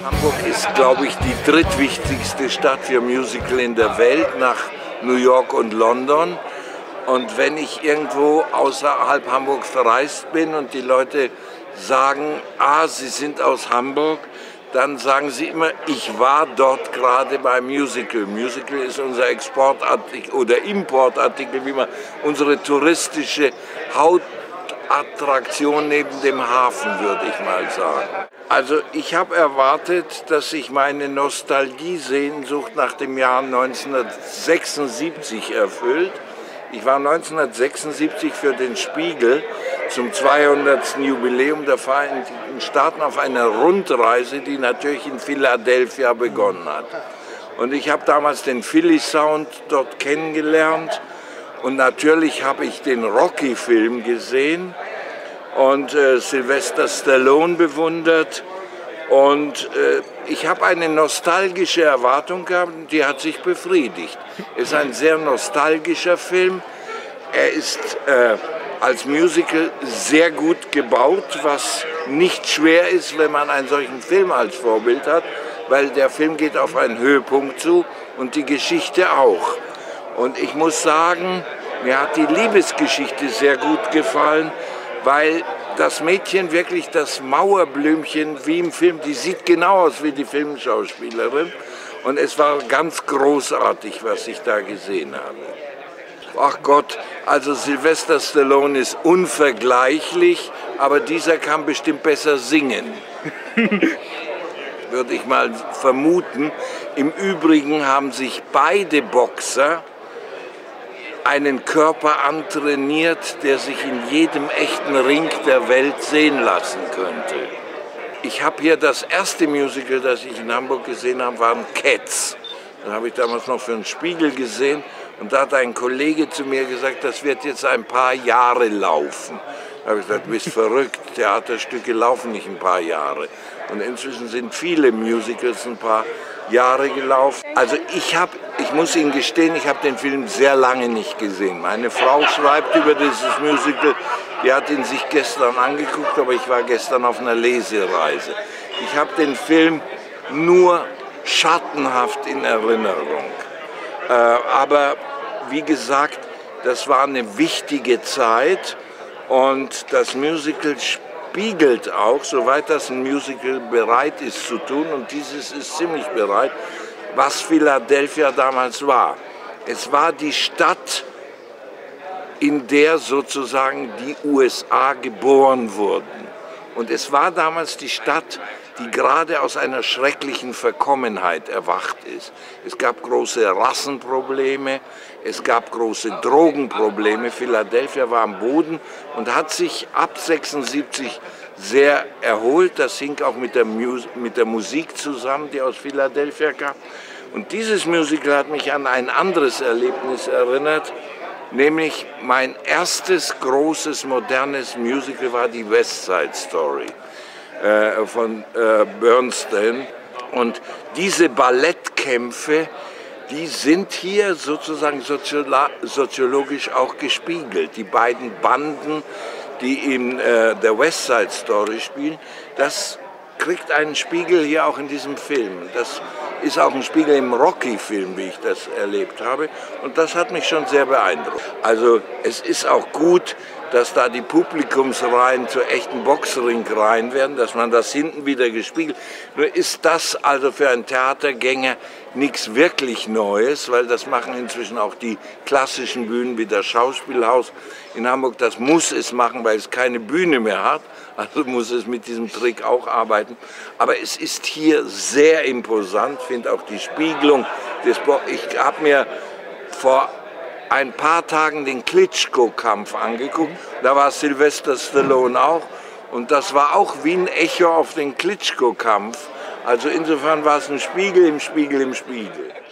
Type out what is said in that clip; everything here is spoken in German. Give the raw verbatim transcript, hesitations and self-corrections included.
Hamburg ist, glaube ich, die drittwichtigste Stadt für Musical in der Welt nach New York und London. Und wenn ich irgendwo außerhalb Hamburgs verreist bin und die Leute sagen, ah, sie sind aus Hamburg, dann sagen sie immer, ich war dort gerade beim Musical. Musical ist unser Exportartikel oder Importartikel, wie man unsere touristische Hauptattraktion neben dem Hafen, würde ich mal sagen. Also ich habe erwartet, dass sich meine Nostalgiesehnsucht nach dem Jahr neunzehnhundertsechsundsiebzig erfüllt. Ich war neunzehnhundertsechsundsiebzig für den Spiegel zum zweihundertsten Jubiläum der Vereinigten Staaten auf einer Rundreise, die natürlich in Philadelphia begonnen hat. Und ich habe damals den Philly Sound dort kennengelernt und natürlich habe ich den Rocky-Film gesehen und äh, Sylvester Stallone bewundert. Und äh, ich habe eine nostalgische Erwartung gehabt, die hat sich befriedigt. Es ist ein sehr nostalgischer Film. Er ist äh, als Musical sehr gut gebaut, was nicht schwer ist, wenn man einen solchen Film als Vorbild hat, weil der Film geht auf einen Höhepunkt zu und die Geschichte auch. Und ich muss sagen, mir hat die Liebesgeschichte sehr gut gefallen, weil das Mädchen wirklich das Mauerblümchen wie im Film, die sieht genau aus wie die Filmschauspielerin. Und es war ganz großartig, was ich da gesehen habe. Ach Gott, also Sylvester Stallone ist unvergleichlich, aber dieser kann bestimmt besser singen. Würde ich mal vermuten. Im Übrigen haben sich beide Boxer einen Körper antrainiert, der sich in jedem echten Ring der Welt sehen lassen könnte. Ich habe hier das erste Musical, das ich in Hamburg gesehen habe, waren Cats. Das habe ich damals noch für den Spiegel gesehen und da hat ein Kollege zu mir gesagt, das wird jetzt ein paar Jahre laufen. Da habe ich gesagt, du bist verrückt, Theaterstücke laufen nicht ein paar Jahre. Und inzwischen sind viele Musicals ein paar Jahre gelaufen. Also ich habe, ich muss Ihnen gestehen, ich habe den Film sehr lange nicht gesehen. Meine Frau schreibt über dieses Musical, die hat ihn sich gestern angeguckt, aber ich war gestern auf einer Lesereise. Ich habe den Film nur schattenhaft in Erinnerung. Äh, aber wie gesagt, das war eine wichtige Zeit und das Musical spiegelt auch, soweit das ein Musical bereit ist zu tun, und dieses ist ziemlich bereit, was Philadelphia damals war. Es war die Stadt, in der sozusagen die U S A geboren wurden. Und es war damals die Stadt, die gerade aus einer schrecklichen Verkommenheit erwacht ist. Es gab große Rassenprobleme, es gab große Drogenprobleme. Philadelphia war am Boden und hat sich ab sechsundsiebzig sehr erholt. Das hing auch mit der, Mus mit der Musik zusammen, die aus Philadelphia kam. Und dieses Musical hat mich an ein anderes Erlebnis erinnert, nämlich mein erstes großes modernes Musical war die West Side Story äh, von äh, Bernstein. Und diese Ballettkämpfe, die sind hier sozusagen soziologisch auch gespiegelt. Die beiden Banden, die in äh, der West Side Story spielen, das kriegt einen Spiegel hier auch in diesem Film. Das ist auch ein Spiegel im Rocky-Film, wie ich das erlebt habe. Und das hat mich schon sehr beeindruckt. Also es ist auch gut, dass da die Publikumsreihen zu echten Boxringreihen werden, dass man das hinten wieder gespiegelt. Nur ist das also für einen Theatergänger nichts wirklich Neues, weil das machen inzwischen auch die klassischen Bühnen wie das Schauspielhaus in Hamburg. Das muss es machen, weil es keine Bühne mehr hat. Also muss es mit diesem Trick auch arbeiten. Aber es ist hier sehr imposant, finde auch die Spiegelung des Bo Ich habe mir vor ein paar Tagen den Klitschko-Kampf angeguckt. Da war Sylvester Stallone auch. Und das war auch wie ein Echo auf den Klitschko-Kampf. Also insofern war es ein Spiegel im Spiegel im Spiegel.